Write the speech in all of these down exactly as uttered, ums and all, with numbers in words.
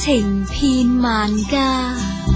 情遍萬家。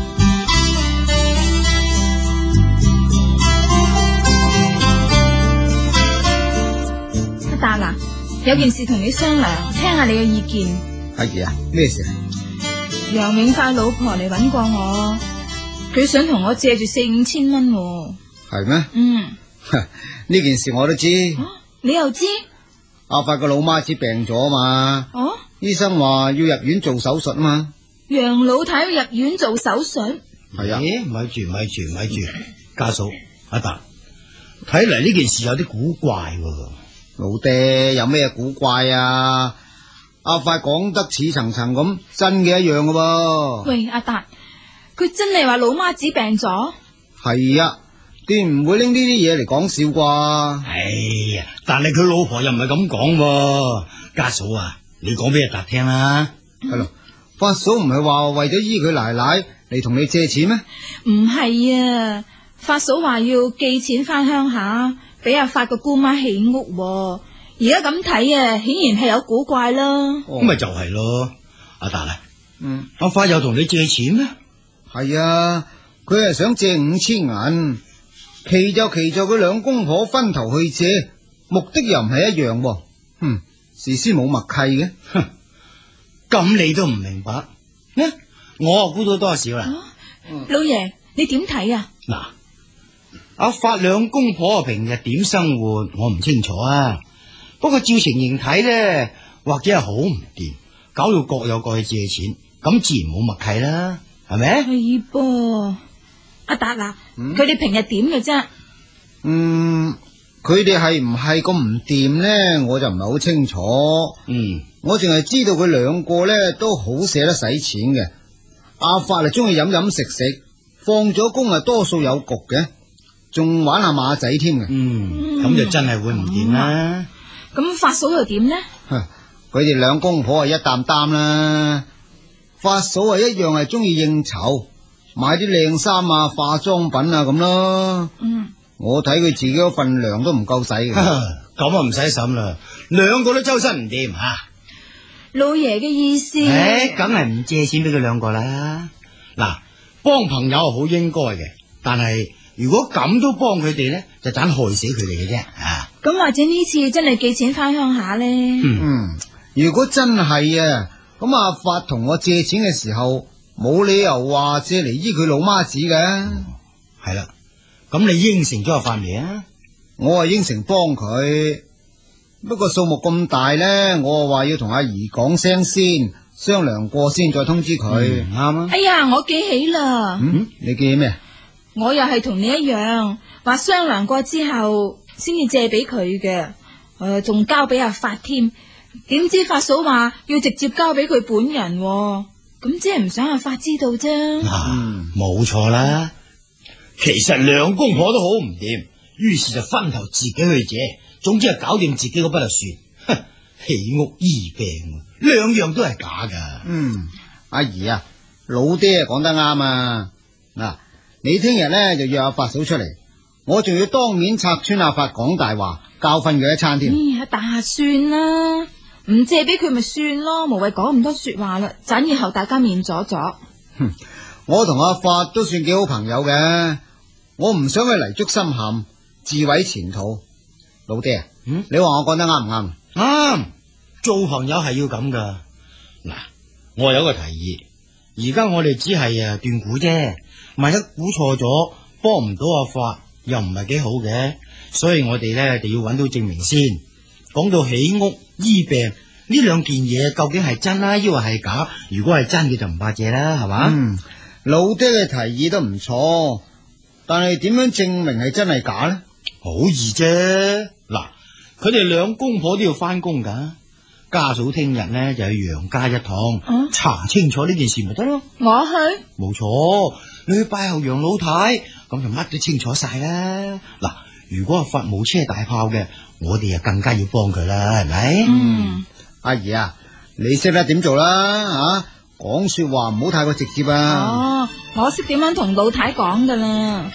阿達嗱，有件事同你商量，聽下你嘅意見。 阿姨啊，咩事啊？ 楊永發老婆嚟搵過我，佢想同我借住四五千蚊。 係咩？ 嗯， 呢件事我都知。 啊，你又知？ 阿發個老媽子病咗啊嘛。 哦， 醫生話要入院做手術啊嘛。 楊老太要入院做手術？ 係啊。 咦，咪住咪住咪住，家嫂阿達，睇嚟呢件事有啲古怪喎。 老爹有咩古怪啊？阿發講得似層層咁，真嘅一樣噶噃。 喂，阿達，佢真係話老媽子病咗？ 係啊，斷唔會拎呢啲嘢嚟講笑啩？ 哎呀，但係佢老婆又唔係咁講喎。家嫂啊，你講俾阿達聽啦。 係咯，發嫂唔係話為咗醫佢奶奶嚟同你借錢咩？ 唔係啊，發嫂話要寄錢翻鄉下，俾阿發個姑媽起屋。而家咁睇啊，顯然係有古怪啦。 咁咪、哦、就係咯，阿達啊， 嗯， 阿發有同你借錢咩？ 係啊，佢係想借五千銀，奇就奇在佢兩公婆分頭去借，目的又唔係一樣。嗯，事先冇默契嘅。 哼，咁你都唔明白？呢，我估到多少啦？ 啊嗯、老爺，你點睇啊？ 嗱，阿發兩公婆平日點生活，我唔清楚啊。不過照情形睇咧，或者係好唔掂，搞到各有各去借錢，咁自然冇默契啦，係咪？ 係噃，阿達啊，佢哋、嗯、平日點嘅啫？ 嗯，佢哋係唔係咁唔掂咧？我就唔係好清楚。 嗯， 我淨係知道佢兩個咧都好捨得使錢嘅。阿發啊中意飲飲食食，放咗工啊多數有局嘅，仲玩下馬仔添嘅。 嗯，咁、嗯、就真係會唔掂啦。 咁發嫂又點呢？ 佢哋兩公婆係一擔擔啦。發嫂係一樣係中意應酬，買啲靚衫啊、化妝品啊咁咯。嗯，我睇佢自己嗰份糧都唔夠使嘅。咁啊唔使審啦，兩個都周身唔掂吓。 老爺嘅意思， 誒，梗係唔借錢俾佢兩個啦。嗱，幫朋友係好應該嘅，但係如果咁都幫佢哋咧，就盞害死佢哋嘅啫。啊！ 咁或者呢次真係寄錢翻鄉下咧？ 嗯，如果真係啊，咁阿發同我借錢嘅時候，冇理由話借嚟醫佢老媽子嘅。 係啦、嗯，咁你應承咗阿發未啊？ 我係應承幫佢，不過數目咁大咧，我話要同阿姨講聲先，商量過先再通知佢。啱啊、嗯！ 哎呀，我記起啦。 嗯，你記起咩？ 我又係同你一樣，話商量過之後先至借俾佢嘅，誒、呃，仲交俾阿發添。點知發嫂話要直接交俾佢本人，咁即係唔想阿發知道啫。 嗱，冇錯啦。其實兩公婆都好唔掂，於是就分頭自己去借，總之係搞掂自己嗰筆就算。哼，起屋醫病，兩樣都係假噶。 嗯，阿姨啊，老爹講得啱啊。嗱，你聽日咧就約阿發嫂出嚟，我仲要當面拆穿阿發講大話，教訓佢一餐添。 哎，但算啦，唔借俾佢咪算咯，無謂講咁多說話啦，盞以後大家面阻阻。 哼，我同阿發都算幾好朋友嘅，我唔想佢泥足深陷，自毀前途。老爹，嗯，你話我講得啱唔啱？ 啱，做朋友係要咁噶。嗱，我有個提議，而家我哋只係啊斷估啫，萬一估錯咗，幫唔到阿發，又唔係幾好嘅，所以我哋咧就要揾到證明先。講到起屋醫病呢兩件嘢，究竟係真啦，抑或係假？如果係真嘅就唔怕借啦，係嘛？ 嗯，老爹嘅提議都唔錯，但係點樣證明係真係假呢？ 好易啫。嗱，佢哋兩公婆都要翻工噶，家嫂聽日咧就去楊家一趟，啊、查清楚呢件事咪得咯。 我去？ 冇錯，你去拜候楊老太，咁就乜都清楚晒啦。嗱，如果阿發冇車大炮嘅，我哋啊更加要幫佢啦，係咪？ 嗯， 阿姨啊，你識得點做啦？啊，講說話唔好太過直接啊。 哦，我識點樣同老太講噶啦。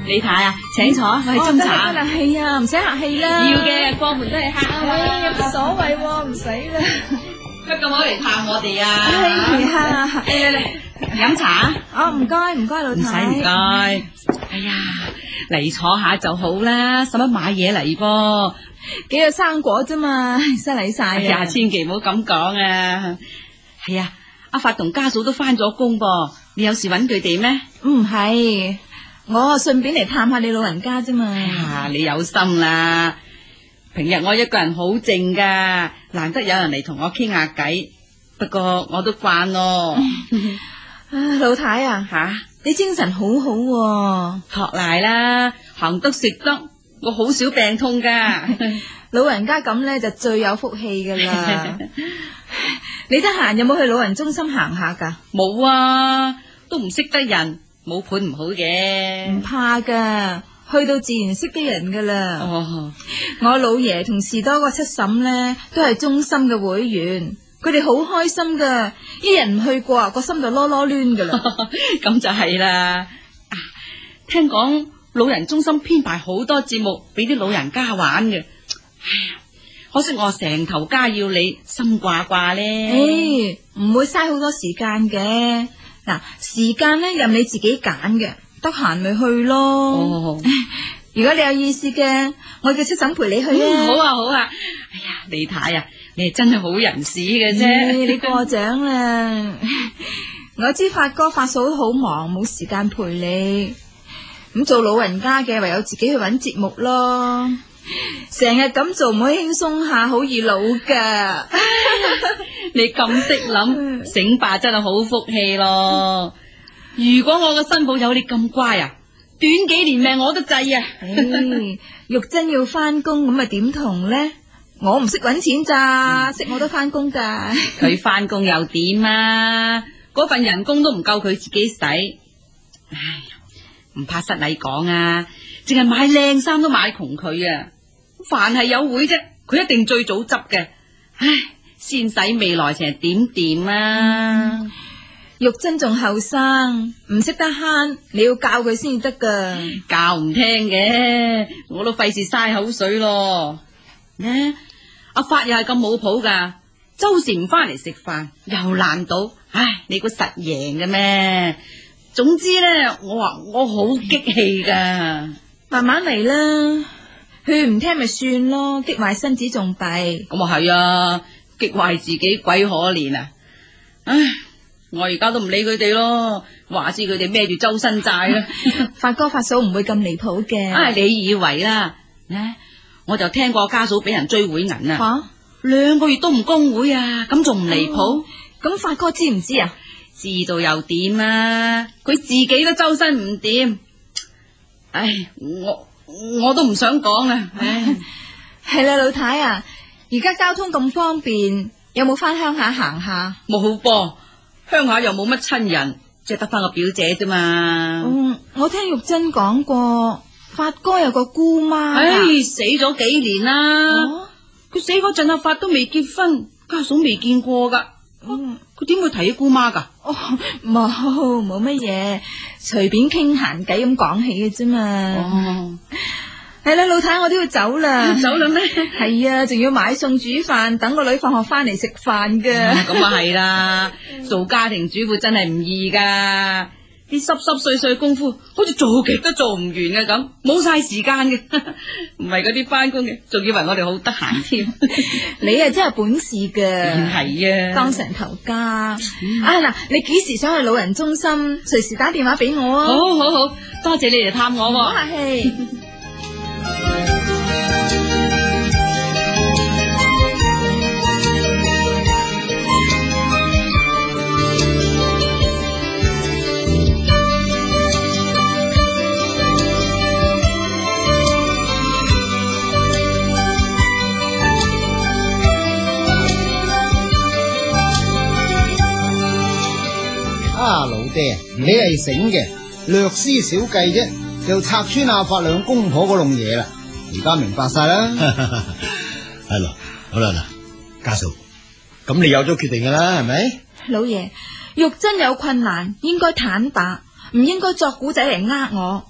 李太啊，請坐，我係斟茶。 得啦，係啊，唔使客氣啦。 要嘅，過門都係客啊嘛。 有乜所謂喎？唔使啦。 乜咁好嚟探我哋啊？ 係啊， 嚟嚟嚟，飲茶。 哦，唔該唔該，老太。 唔使唔該。哎呀，嚟坐下就好啦，使乜買嘢嚟噃？ 幾個生果啫嘛，失禮晒。 哎呀，千祈唔好咁講啊。係啊，阿發同家嫂都翻咗工噃，你有事揾佢哋咩？ 唔係，我順便嚟探下你老人家啫嘛。 哎呀，你有心啦。平日我一個人好靜噶，難得有人嚟同我傾下偈。不過我都慣咯。 啊，老太啊， 吓、啊， 你精神好好喎。 托賴啦，行得食得，我好少病痛噶。 老人家咁咧就最有福氣噶啦。你得閒有冇去老人中心行下噶？ 冇啊，都唔識得人，冇伴唔好嘅。 唔怕噶，去到自然識得人噶啦。 哦， 我老爺同士多個七嬸咧都係中心嘅會員，佢哋好開心噶，一人唔去過個心就囉囉攣噶啦。 咁就係啦。啊，聽講老人中心編排好多節目俾啲老人家玩嘅。哎呀，可惜我成頭家要你，心掛掛咧。 誒，唔會嘥好多時間嘅。嗱，時間咧任你自己揀嘅，得閒咪去咯。 哦， 如果你有意思嘅，我叫七嬸陪你去啊。 嗯，好啊好啊。哎呀，李太啊，你係真係好人士嘅啫。 哎，你過獎啦。我知發哥發嫂好忙，冇時間陪你。咁做老人家嘅，唯有自己去揾節目咯。成日咁做唔可以輕鬆下，好易老噶。 你咁識諗，醒爸真係好福氣咯。如果我個新抱有你咁乖啊，短幾年命我都制啊。 唉，玉珍要翻工，咁咪點同呢？我唔識搵錢咋，識我都翻工噶。 佢翻工又點啊？嗰份人工都唔夠佢自己使。唉，唔怕失禮講啊，淨係買靚衫都買窮佢啊。凡係有會啫，佢一定最早執嘅。唉，先使未來錢點掂啊？ 嗯，玉珍仲後生，唔識得慳，你要教佢先至得噶。 教唔聽嘅，我都費事嘥口水咯。呢，阿發又係咁冇譜噶，周時唔翻嚟食飯，又爛賭。唉，你估實贏嘅咩？總之咧，我話我好激氣噶。 慢慢嚟啦。勸唔聽咪算咯，激壞身子仲弊。 咁啊係啊，激壞自己鬼可憐啊！唉，我而家都唔理佢哋咯，話知佢哋孭住周身債啦。 發哥發嫂唔會咁離譜嘅。 唉，你以為啦？呢，我就聽過家嫂俾人追會銀啊， 吓， 兩個月都唔供會啊，咁仲唔離譜？ 咁發哥知唔知啊？ 知道又點啊？佢自己都周身唔掂。唉，我。我都唔想講啊！唉， 係啦，老太啊，而家交通咁方便，有冇翻鄉下行下？ 冇好噃，鄉下又冇乜親人，即係得翻個表姐啫嘛。 嗯，我聽玉珍講過，發哥有個姑媽， 唉，死咗幾年啦。佢、哦、死嗰陣阿發都未結婚，家嫂未見過噶。嗯，佢點會提起姑媽噶？ 哦，冇冇乜嘢，隨便傾閒偈咁講起嘅啫嘛。哦，係啦，老太，我都要走啦。 走啦咩？ 係啊，仲要買餸煮飯，等個女放學翻嚟食飯噶。 咁啊係啦，做家庭主婦真係唔易噶。啲濕濕碎碎功夫，好似做極都做唔完嘅咁，冇晒時間嘅。唔係嗰啲翻工嘅，仲以為我哋好得閒添。 你啊真係本事噶， 係啊， 當成頭家。嗯、啊嗱，你幾時想去老人中心？隨時打電話俾我啊！ 好好好，多謝你嚟探我。唔好客氣。 啊，老爹，你係醒嘅，略施小計啫，就拆穿阿發兩公婆嗰籠嘢啦。而家明白晒啦。 係咯，好啦嗱，家嫂，咁你有咗決定噶啦，係咪？ 老爺，玉珍有困難，應該坦白，唔應該作古仔嚟呃我。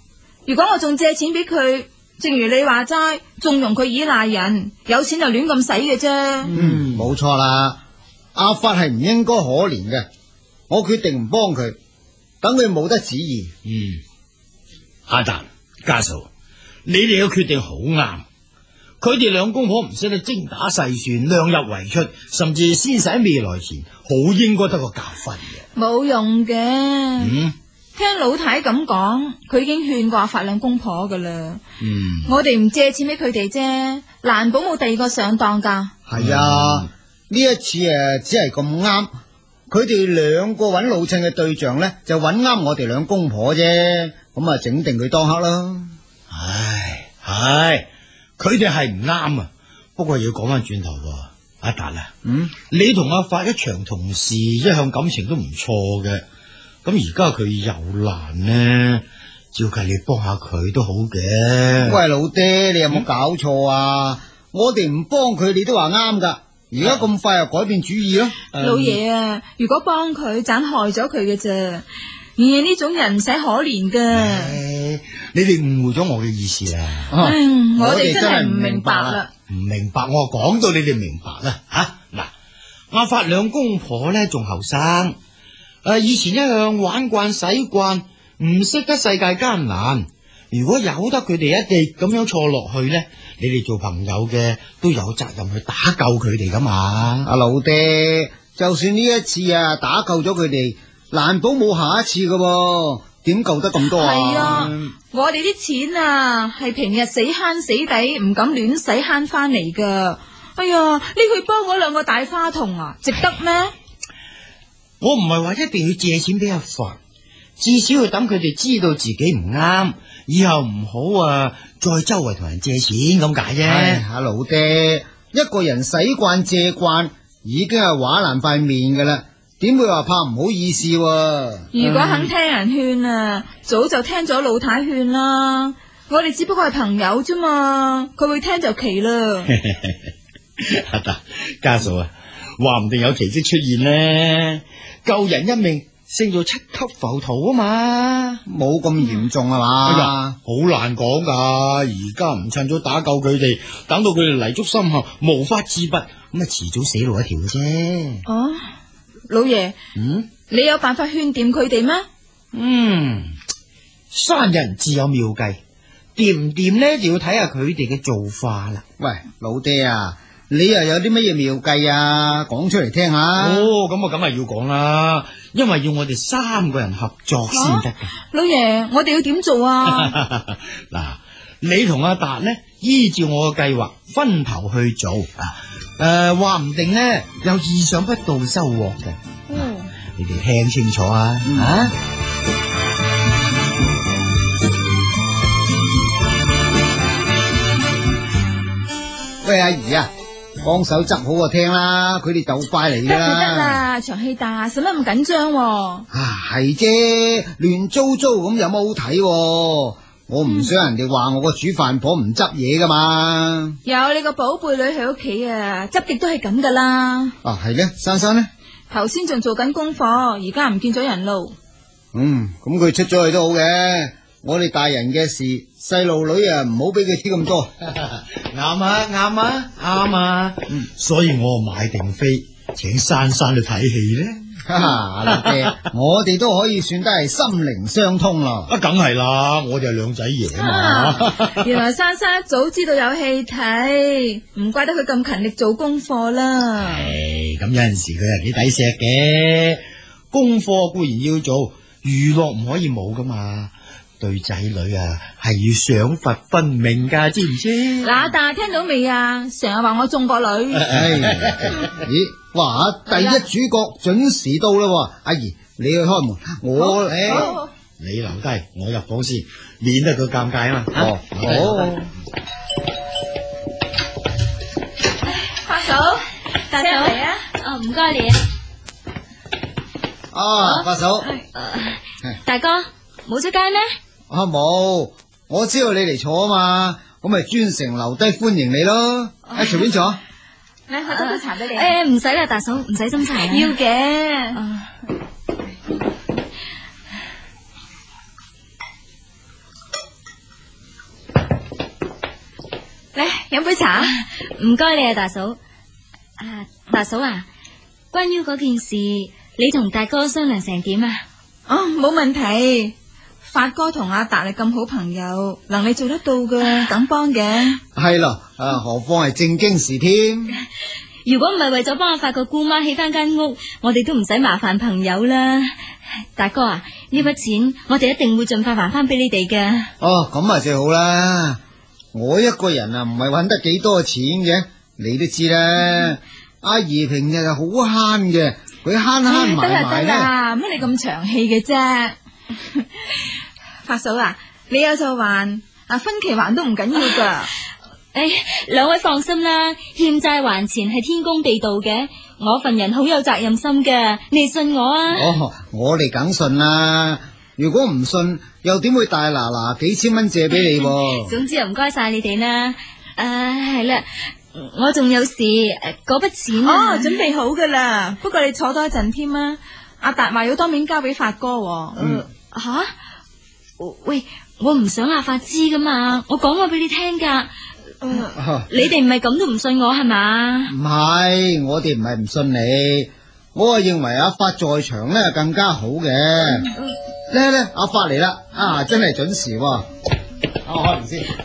如果我仲借錢俾佢，正如你話齋，縱容佢依賴人，有錢就亂咁使嘅啫。 嗯，冇錯啦。阿發係唔應該可憐嘅，我決定唔幫佢，等佢冇得旨意。 嗯，阿達家嫂，你哋嘅決定好啱。佢哋兩公婆唔識得精打細算，量入為出，甚至先使未來錢，好應該得個教訓嘅。 冇用嘅。 嗯， 聽老太咁講，佢已經勸過阿發兩公婆噶啦。 嗯， 我哋唔借錢俾佢哋啫，難保冇第二個上當噶。 係啊，呢、嗯、一次誒，只係咁啱，佢哋兩個揾老襯嘅對象咧，就揾啱我哋兩公婆啫。咁啊，整定佢當刻啦。 唉，係。佢哋係唔啱啊，不過要講翻轉頭，阿達啊，嗯，你同阿發一場同事，一向感情都唔錯嘅，咁而家佢有難呢，照計你幫下佢都好嘅。 喂，老爹，你有冇搞錯啊？嗯、我哋唔幫佢，你都話啱噶，而家咁快又改變主意咯？ 嗯、老爺啊，如果幫佢，盞害咗佢嘅啫。而呢種人唔使可憐噶、 哎，你哋誤會咗我嘅意思啦。 啊、我哋真係唔明白啦， 唔明白我講到你哋明白啦。吓嗱，阿發兩公婆咧仲後生，誒以前一向玩慣使慣，唔識得世界艱難。如果由得佢哋一直咁樣錯落去咧，你哋做朋友嘅都有責任去打救佢哋噶嘛。 阿老爹，就算呢一次啊打救咗佢哋，難保冇下一次噶，點救得咁多啊？ 係啊，我哋啲錢啊，係平日死慳死抵，唔敢亂使慳翻嚟噶。哎呀，呢佢幫我兩個大花童啊，值得咩？ 我唔係話一定要借錢俾阿發，至少要等佢哋知道自己唔啱，以後唔好啊再周圍同人借錢咁解啫。 阿老爹，一個人使慣借慣，已經係畫爛塊面噶啦。點會話怕唔好意思啊？ 如果肯聽人勸啊，早就聽咗老太勸啦。我哋只不過係朋友啫嘛，佢會聽就奇啦。 阿達家嫂啊，話唔定有奇蹟出現呢，救人一命勝造七級浮屠啊嘛， 冇咁嚴重啊嘛。 哎呀，好難講噶，而家唔趁早打救佢哋，等到佢哋泥足深陷，無法自拔，咁啊遲早死路一條啫。 哦。老爺，嗯，你有辦法勸掂佢哋咩？ 嗯，山人自有妙計，掂唔掂呢就要睇下佢哋嘅做法啦。 喂，老爹啊，你又有啲乜嘢妙計啊？講出嚟聽下。 哦，咁我梗係要講啦，因為要我哋三個人合作先得嘅。 老爺，我哋要點做啊？ 嗱，你同阿達呢，依照我嘅計劃分頭去做啊。誒，話唔、呃、定呢，有意想不到收穫嘅。嗯、啊，你哋聽清楚啊！嗯、啊， 喂，阿姨啊，幫手執好個廳啦，佢哋就快嚟噶啦。 得啦，場戲大，使乜咁緊張？啊， 係啫，亂糟糟咁有冇好睇？我唔想人哋話我個煮飯婆唔執嘢噶嘛。 有你個寶貝女喺屋企啊，執極都係咁噶啦。 啊，係咧，珊珊呢？ 頭先仲做緊功課，而家唔見咗人路。 嗯，咁佢出咗去都好嘅。我哋大人嘅事，細路女啊，唔好俾佢知咁多。 啱啊，啱啊，啱啊。嗯，所以我買定飛，請珊珊去睇戲咧。 哈哈，老爹，我哋都可以算得係心靈相通啦。 啊，梗係啦，我哋係兩仔爺啊嘛。 原來珊珊一早知道有戲睇，唔怪得佢咁勤力做功課啦。 係，咁有陣時佢係幾抵錫嘅，功課固然要做，娛樂唔可以冇噶嘛。對仔女啊，係要賞罰分明噶，知唔知？ 嗱，但係聽到未啊？成日話我中個女。 哎、咦，哇！第一主角準時到啦，阿姨你去開門，我誒， 好你留低，我入房先，免得佢尷尬啊嘛。 哦，好。 發嫂，大嫂嚟啊！哦，唔該你啊。 啊，發嫂， 大哥冇出街咩？ 啊冇，我知道你嚟坐啊嘛，咁咪專程留低歡迎你咯。誒，隨便坐。 你喝多杯茶俾你。 誒，唔使啦，大嫂，唔使斟茶。 要嘅。 飲杯茶。唔該你啊，大嫂。啊，大嫂啊，關於嗰件事，你同大哥商量成點啊？ 哦，冇問題。發哥同阿達係咁好朋友，能力做得到嘅，梗幫嘅。係咯，啊，何況係正經事添。 如果唔係為咗幫阿發個姑媽起翻間屋，我哋都唔使麻煩朋友啦。大哥啊，呢筆錢我哋一定會盡快還翻俾你哋嘅。 哦，咁啊最好啦。我一個人啊，唔係搵得幾多錢嘅，你都知啦。嗯、阿姨平日係好慳嘅，佢慳慳埋埋咧。得啦， 乜你咁長氣嘅啫？發嫂啊，你有就還，啊分期還都唔緊要噶。 誒，兩位放心啦，欠債還錢係天公地道嘅，我份人好有責任心嘅，你信我啊？ 哦，我哋梗信啦，如果唔信，又點會大拿拿幾千蚊借俾你？ 總之又唔該晒你哋啦。誒、呃，係啦，我仲有事，嗰筆錢啊， 哦，準備好噶啦，不過你坐多一陣添啊。阿達話要當面交俾發哥。 嗯， 吓、呃？喂，我唔想阿發知噶嘛，我講過俾你聽噶。呃啊、你哋唔係咁都唔信我係嘛？ 唔係，我哋唔係唔信你，我係認為阿發在場咧更加好嘅。咧咧、嗯，阿發嚟啦，啊，真係準時。我開門先。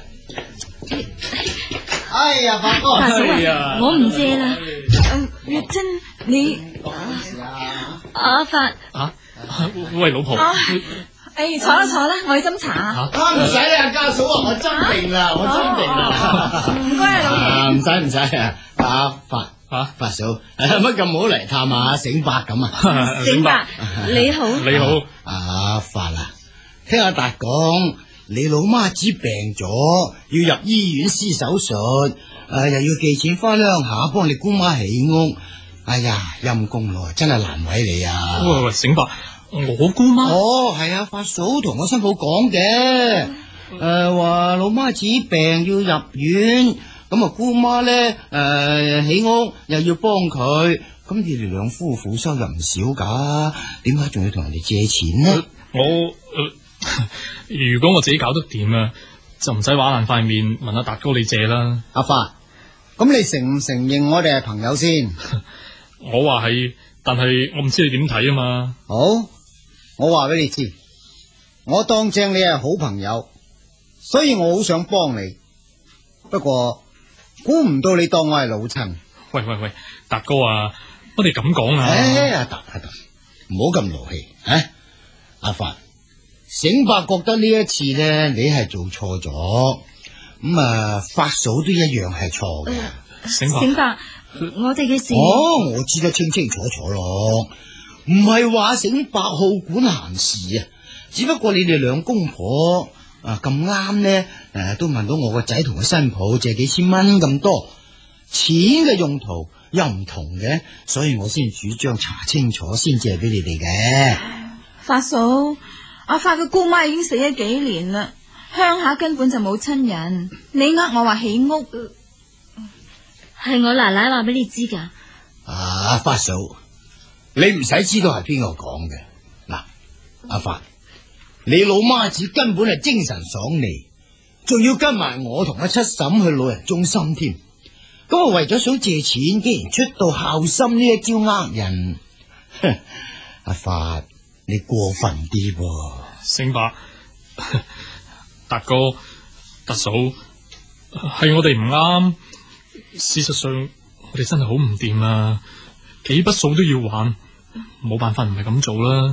哎呀，發哥， 大嫂啊，我唔借啦。 誒，月珍，你阿發啊？喂，老婆。 啊誒，坐啦坐啦，我去斟茶啊！ 唔使啊，家嫂啊，我斟定啦，我斟定啦。 唔該啊，老爺。 唔使唔使啊，阿發啊，發嫂，乜咁好嚟探下醒伯咁啊？ 醒伯，你好。 你好， 阿發啊，聽阿達講，你老媽子病咗，要入醫院施手術，誒，又要寄錢翻鄉下幫你姑媽起屋。哎呀，陰公咯，真係難為你啊！ 喂喂，醒伯。我姑媽哦，係啊，發嫂同我新抱講嘅，誒話老媽子病要入院，咁啊姑媽咧誒起屋又要幫佢，咁你哋兩夫婦收入唔少噶，點解仲要同人哋借錢呢？ 我誒、呃，如果我自己搞得掂啊，就唔使玩爛塊面問阿達哥你借啦。 阿發，咁你承唔承認我哋係朋友先？ 我話係，但係我唔知你點睇啊嘛。 好。我話俾你知，我當正你係好朋友，所以我好想幫你。不過估唔到你當我係老襯。 喂喂喂，達哥啊，乜你咁講啊？ 誒，阿達阿達，唔好咁勞氣啊！阿發，醒伯覺得呢一次咧，你係做錯咗，咁啊，發嫂都一樣係錯嘅。 醒伯， 醒伯，我哋嘅事， 哦，我知得清清楚楚咯。唔係話醒伯好管閒事啊，只不過你哋兩公婆啊咁啱咧，誒都問到我個仔同個新抱借幾千蚊咁多，錢嘅用途又唔同嘅，所以我先主張查清楚先借俾你哋嘅。 發嫂，阿發嘅姑媽已經死咗幾年啦，鄉下根本就冇親人，你呃我話起屋， 係我奶奶話俾你知噶。 啊，發嫂。你唔使知道係邊個講嘅。嗱，阿發，你老媽子根本係精神爽利，仲要跟埋我同阿七嬸去老人中心添。咁啊，為咗想借錢，竟然出到孝心呢一招呃人。哼，阿發，你過分啲噃。 醒伯，達哥，達嫂，係我哋唔啱。事實上，我哋真係好唔掂啊！幾筆數都要還，冇辦法唔係咁做啦。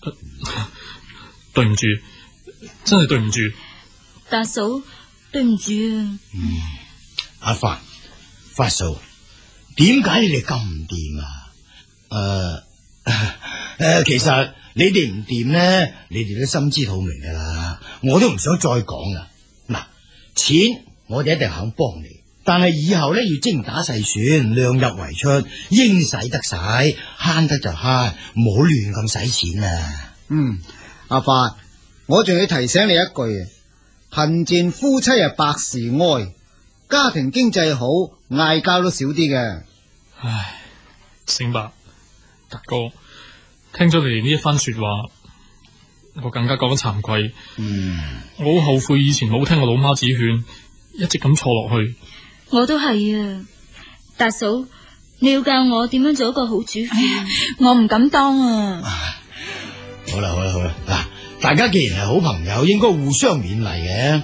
對唔住，真係對唔住。 大嫂，對唔住啊。 嗯，阿發，發嫂，點解你哋咁唔掂啊？誒、呃、誒、呃，其實你哋唔掂咧，你哋都心知肚明噶啦，我都唔想再講啦。嗱，錢我哋一定肯幫你。但係以後咧要精打細算，量入為出，應使得使，慳得就慳，唔好亂咁使錢啊！ 嗯，阿發，我仲要提醒你一句，貧賤夫妻係百事哀，家庭經濟好，嗌交都少啲嘅。 唉，醒伯，達哥，聽咗你哋呢一番說話，我更加覺得慚愧。 嗯， 我好後悔以前冇聽我老媽子勸，一直咁錯落去。 我都係啊，大嫂，你要教我點樣做一個好主婦。 我唔敢當啊。 好啦好啦好啦，嗱，大家既然係好朋友，應該互相勉勵嘅。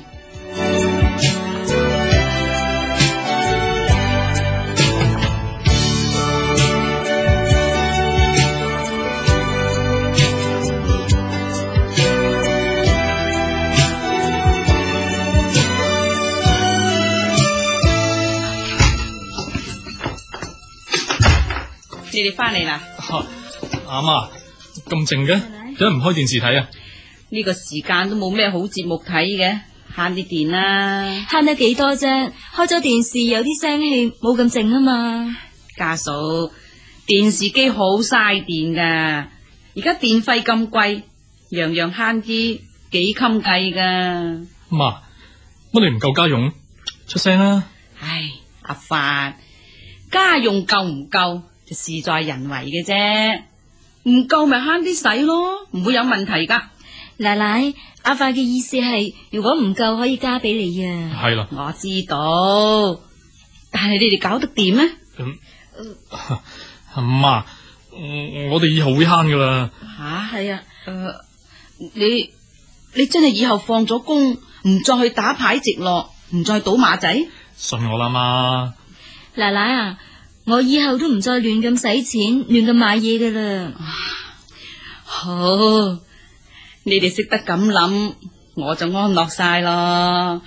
你哋翻嚟啦？ 阿媽咁靜嘅，點解唔開電視睇啊？ 呢個時間都冇咩好節目睇嘅，慳啲電啦。 慳得幾多啫？開咗電視有啲聲氣，冇咁靜啊嘛。 家嫂，電視機好嘥電噶，而家電費咁貴，樣樣慳啲，幾襟計噶。 媽，乜你唔夠家用？出聲啦！ 唉，阿發，家用夠唔夠？就事在人為嘅啫，唔夠咪慳啲使咯，唔會有問題噶。 奶奶，阿發嘅意思係，如果唔夠可以加俾你啊。 係啦， 我知道，但係你哋搞得掂咩？ 阿媽、嗯，我哋以後會慳噶啦。 吓，係啊，誒、呃，你你真係以後放咗工，唔再去打牌直落，唔再賭馬仔？ 信我啦，媽。 奶奶啊！我以後都唔再亂咁使錢，亂咁買嘢噶啦。 好，你哋識得咁諗，我就安樂晒咯。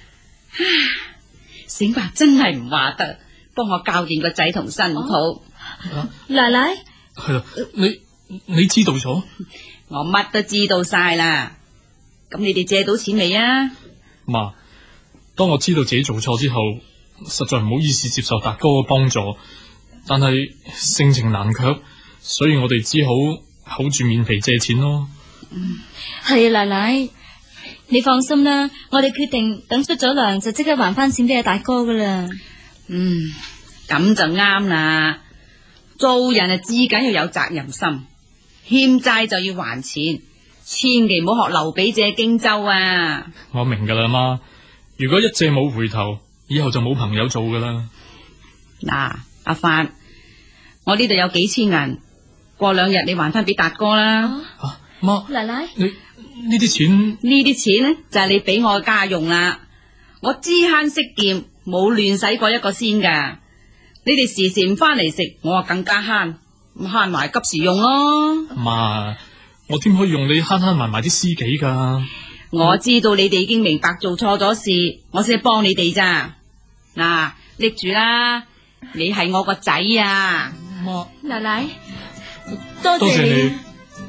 醒伯真係唔話得，幫我教掂個仔同新抱。 奶奶， 係啦，你你知道咗？ 我乜都知道晒啦。咁你哋借到錢未啊？ 媽，當我知道自己做錯之後，實在唔好意思接受達哥嘅幫助，但係性情難卻，所以我哋只好厚住面皮借錢咯。 嗯，係啊，奶奶，你放心啦，我哋決定等出咗糧就即刻還翻錢俾阿達哥噶啦。 嗯，咁就啱啦。做人啊，至緊要有責任心，欠債就要還錢，千祈唔好學劉備借荊州啊！ 我明噶啦，媽，如果一借冇回頭，以後就冇朋友做噶啦。 嗱，阿發，我呢度有幾千銀，過兩日你還翻俾達哥啦。 啊，媽， 奶奶， 你呢啲錢呢啲錢呢，就係你俾我嘅家用啦。我知慳識儉，冇亂使過一個仙噶。你哋時時唔翻嚟食，我啊更加慳，咁慳埋急時用咯。 媽，我點可以用你慳慳埋埋啲私己噶？ 我知道你哋已經明白做錯咗事，我先係幫你哋咋。嗱，拎住啦，你係我個仔啊！ 媽， 奶奶，多多謝謝你。 你。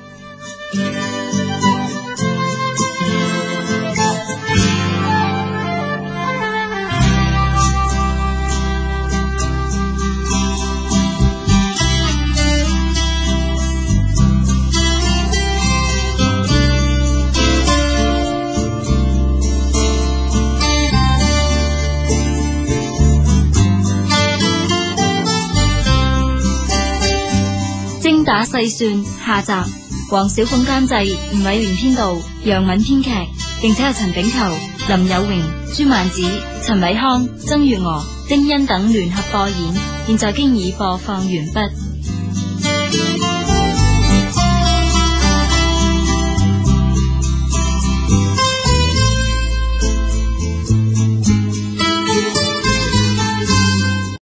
精打細算下集，黃小鳳監製，吳偉廉編導，楊敏編劇，並且係陳炳球、林有榮、朱曼子、陳偉康、曾月娥、丁欣等聯合播演，現在經已播放完畢。